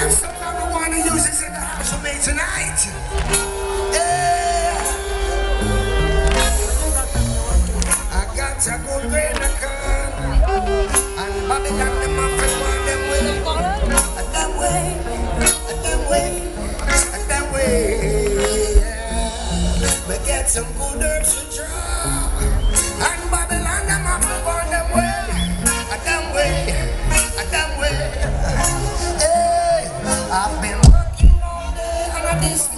some marijuana users in the house with me tonight. Yeah. I got a good grain of corn, and Babylon them up and want them way. That way, that way, that way. Yeah. We get some good herbs to draw, and Babylon them up and want them way. That way, that way. Hey, I've been working all day on this.